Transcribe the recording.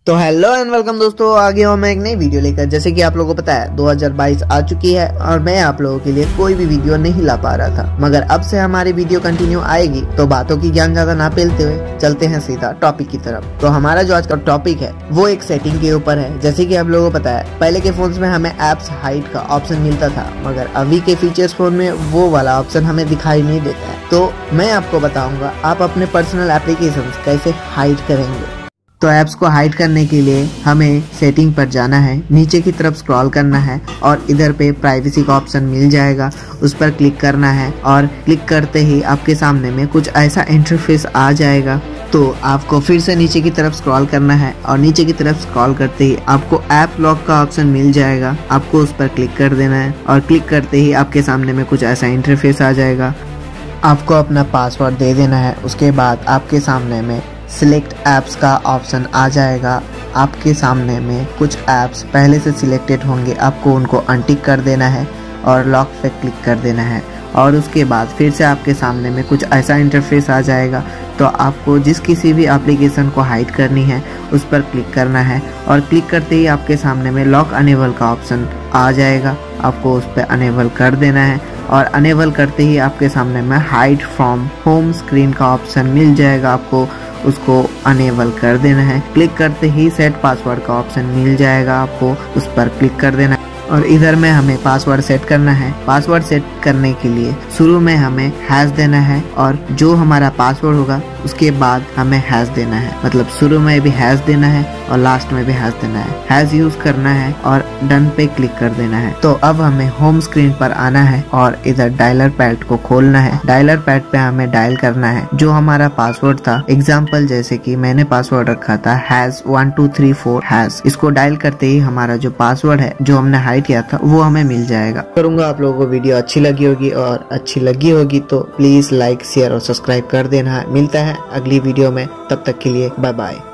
तो hello and welcome दोस्तों, आ गया हूँ मैं एक नई वीडियो लेकर। जैसे कि आप लोगों को पता है 2022 आ चुकी है और मैं आप लोगों के लिए कोई भी वीडियो नहीं ला पा रहा था, मगर अब से हमारी वीडियो कंटिन्यू आएगी। तो बातों की ज्ञान ज्यादा ना फैलते हुए चलते हैं सीधा टॉपिक की तरफ। तो हमारा जो आज का टॉपिक है वो एक सेटिंग के ऊपर है। जैसे कि आप लोगों को पता है पहले के फोन में हमें एप्स हाइड का ऑप्शन मिलता था, मगर अभी के फीचर्स फोन में वो वाला ऑप्शन हमें दिखाई नहीं देता है। तो मैं आपको बताऊंगा आप अपने पर्सनल एप्लीकेशन कैसे हाइड करेंगे। तो ऐप्स को हाइड करने के लिए हमें सेटिंग पर जाना है, नीचे की तरफ स्क्रॉल करना है और इधर पे प्राइवेसी का ऑप्शन मिल जाएगा, उस पर क्लिक करना है और क्लिक करते ही आपके सामने में कुछ ऐसा इंटरफेस आ जाएगा। तो आपको फिर से नीचे की तरफ स्क्रॉल करना है और नीचे की तरफ स्क्रॉल करते ही आपको ऐप लॉक का ऑप्शन मिल जाएगा, आपको उस पर क्लिक कर देना है और क्लिक करते ही आपके सामने में कुछ ऐसा इंटरफेस आ जाएगा। आपको अपना पासवर्ड दे देना है, उसके बाद आपके सामने में सिलेक्ट ऐप्स का ऑप्शन आ जाएगा। आपके सामने में कुछ ऐप्स पहले से सिलेक्टेड होंगे, आपको उनको अनटिक कर देना है और लॉक पे क्लिक कर देना है और उसके बाद फिर से आपके सामने में कुछ ऐसा इंटरफेस आ जाएगा। तो आपको जिस किसी भी एप्लीकेशन को हाइड करनी है उस पर क्लिक करना है और क्लिक करते ही आपके सामने में लॉक अनेबल का ऑप्शन आ जाएगा, आपको उस पर अनेबल कर देना है और अनेबल करते ही आपके सामने में हाइड फ्रॉम होम स्क्रीन का ऑप्शन मिल जाएगा, आपको उसको अनेबल कर देना है। क्लिक करते ही सेट पासवर्ड का ऑप्शन मिल जाएगा, आपको उस पर क्लिक कर देना है और इधर में हमें पासवर्ड सेट करना है। पासवर्ड सेट करने के लिए शुरू में हमें हैश देना है और जो हमारा पासवर्ड होगा उसके बाद हमें हैश देना है, मतलब शुरू में भी हैश देना है और लास्ट में भी हैश देना है। हैश यूज करना है और डन पे क्लिक कर देना है। तो अब हमें होम स्क्रीन पर आना है और इधर डायलर पैड को खोलना है। डायलर पैड पे हमें डायल करना है जो हमारा पासवर्ड था। एग्जाम्पल जैसे कि मैंने पासवर्ड रखा था #1234#। इसको डायल करते ही हमारा जो पासवर्ड है जो हमने हाइड किया था वो हमें मिल जाएगा। करूंगा आप लोगों को वीडियो अच्छी लगी होगी और अच्छी लगी होगी तो प्लीज लाइक शेयर और सब्सक्राइब कर देना। मिलता है अगली वीडियो में, तब तक के लिए बाय बाय।